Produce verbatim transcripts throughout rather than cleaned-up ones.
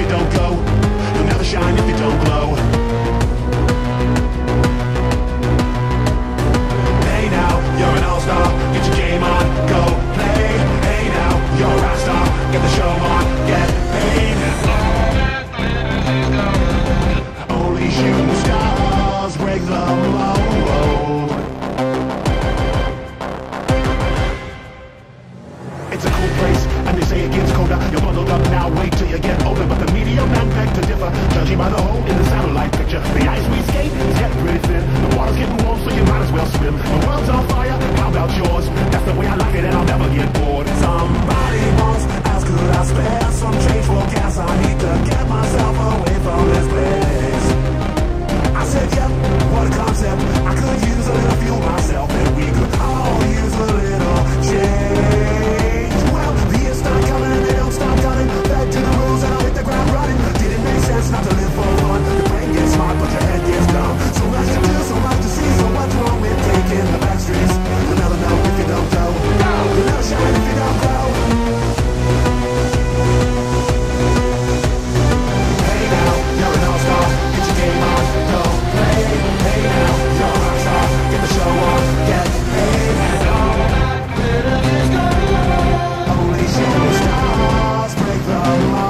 you don't go. You'll never shine if you don't glow. Hey now, you're an all-star, get your game on, go play. Hey now, you're a rock star, get the show on, get paid. Only shooting stars break the mold. It's a cool place, and they say it gets colder. You're bundled up now, wait till you get older. But the media man beg to differ, judging by the hole in the satellite picture. The ice we skate is getting pretty thin. The water's getting warm, so you might as well swim. The world's on fire, how about yours? That's the way I like it, and I'll never get bored. Somebody once asked, could I spare some change for gas? I need to get myself away from this place. I said, yep, what a concept. I could use a little fuel myself, and we could all use a little change. Well, the years start coming and they don't stop coming. Back to the rules and I'll hit the ground running. Did it make sense not to live for fun? Your brain gets smart, but your head gets dumb. So much to do, so much to see. So what's wrong with taking the back streets? You'll never know if you don't go. You'll never shine if you don't grow. Hey now, you're an all-star. Get your game on, go play. Hey now, you're a rock star. Get the show on, get paid. Only shooting stars break the mold.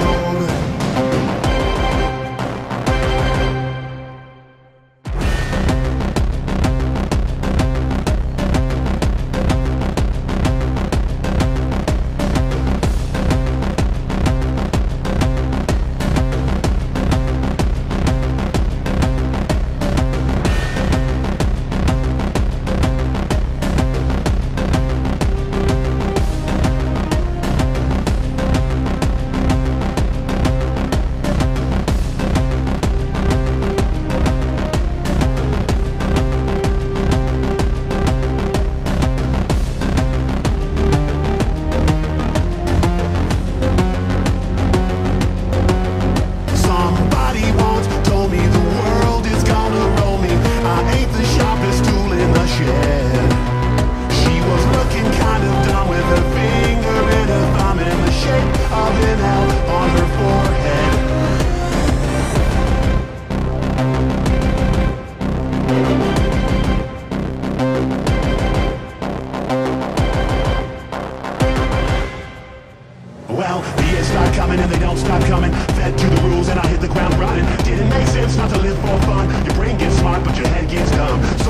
Well, the years start coming and they don't stop coming. Fed to the rules and I hit the ground running. Didn't make sense not to live for fun. Your brain gets smart but your head gets dumb.